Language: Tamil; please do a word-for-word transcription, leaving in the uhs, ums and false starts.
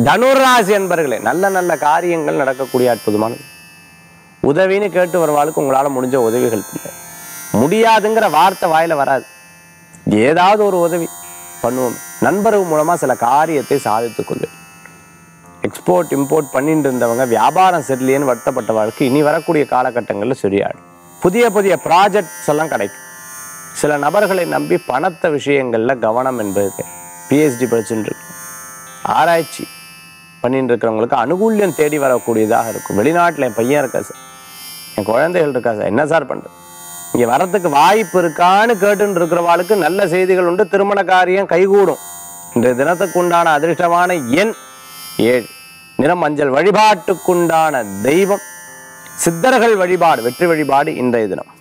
தனுராசி என்பர்களே, நல்ல நல்ல காரியங்கள் நடக்கக்கூடிய அற்புதமானது. உதவின்னு கேட்டு வருவாளுக்கு உங்களால் முடிஞ்ச உதவிகள் இல்லை. முடியாதுங்கிற வார்த்தை வாயில வராது. ஏதாவது ஒரு உதவி பண்ணுவோம். நண்பர்கள் மூலமா சில காரியத்தை சாதித்துக் கொள்வேன். எக்ஸ்போர்ட் இம்போர்ட் பண்ணிட்டு இருந்தவங்க வியாபாரம் சரியில்லைன்னு வருத்தப்பட்டவர்களுக்கு இனி வரக்கூடிய காலகட்டங்களில் சரியாடும். புதிய புதிய ப்ராஜெக்ட்ஸ் எல்லாம் கிடைக்கும். சில நபர்களை நம்பி பணத்த விஷயங்கள்ல கவனம் என்பது. பிஹெச்டி படிச்சுட்டு இருக்கு, ஆராய்ச்சி பண்ணிட்டு இருக்கிறவங்களுக்கு அனுகூல்யம் தேடி வரக்கூடியதாக இருக்கும். வெளிநாட்டில் என் பையன் இருக்கா சார், என் குழந்தைகள் இருக்கா சார், என்ன சார் பண்ணுறது, இங்கே வரத்துக்கு வாய்ப்பு இருக்கான்னு கேட்டுன்னு இருக்கிறவாளுக்கு நல்ல செய்திகள் உண்டு. திருமண காரியம் கைகூடும். இன்றைய தினத்துக்கு உண்டான அதிர்ஷ்டமான எண் ஏழு, நிறம் மஞ்சள். வழிபாட்டுக்குண்டான தெய்வம் சித்தர்கள் வழிபாடு, வெற்றி வழிபாடு இன்றைய தினம்.